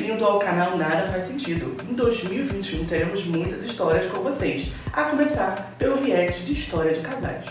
Bem-vindo ao canal Nada Faz Sentido. Em 2021 teremos muitas histórias com vocês, a começar pelo react de história de casais.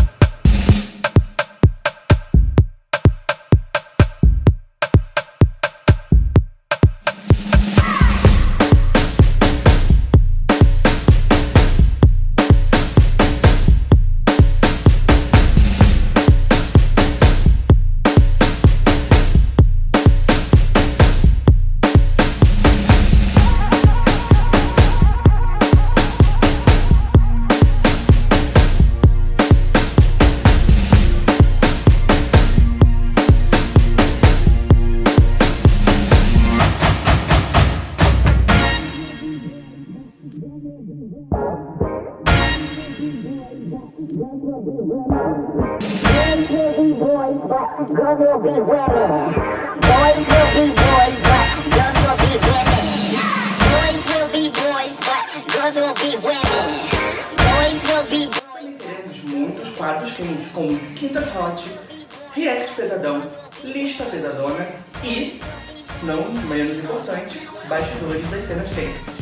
Boys will be boys, but girls will be women. Boys will be boys, but girls will be women. Boys will be boys, but girls will be women. Boys will be boys. Teremos muitos quadros quentes como Quinta Hot, React Pesadão, Lista Pesadona e, não menos importante, bastidores das cenas quentes.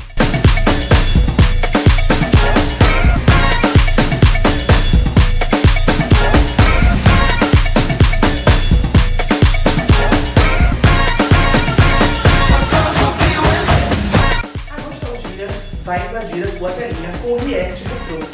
Vai invadir a sua telinha com o react retrô.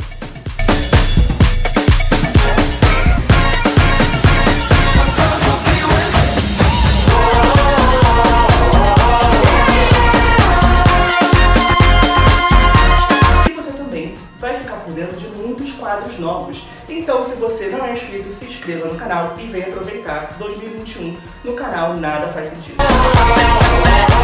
E você também vai ficar por dentro de muitos quadros novos. Então, se você não é inscrito, se inscreva no canal e venha aproveitar 2021 no canal Nada Faz Sentido.